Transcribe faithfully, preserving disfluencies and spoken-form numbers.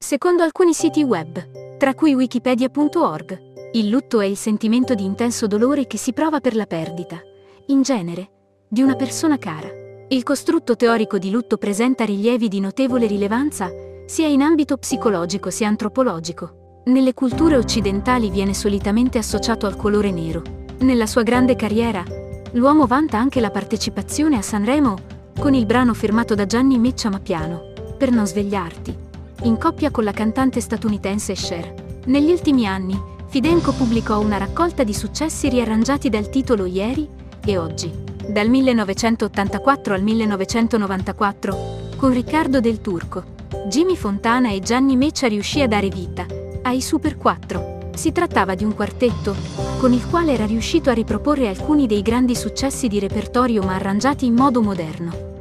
Secondo alcuni siti web, tra cui wikipedia punto org, il lutto è il sentimento di intenso dolore che si prova per la perdita, in genere, di una persona cara. Il costrutto teorico di lutto presenta rilievi di notevole rilevanza sia in ambito psicologico sia antropologico. Nelle culture occidentali viene solitamente associato al colore nero. Nella sua grande carriera, l'uomo vanta anche la partecipazione a Sanremo con il brano firmato da Gianni Meccia Mapiano, Per non svegliarti, in coppia con la cantante statunitense Cher. Negli ultimi anni, Fidenco pubblicò una raccolta di successi riarrangiati dal titolo Ieri e Oggi, dal millenovecentottantaquattro al millenovecentonovantaquattro, con Riccardo Del Turco, Jimmy Fontana e Gianni Meccia riuscì a dare vita ai Super quattro. Si trattava di un quartetto, con il quale era riuscito a riproporre alcuni dei grandi successi di repertorio ma arrangiati in modo moderno.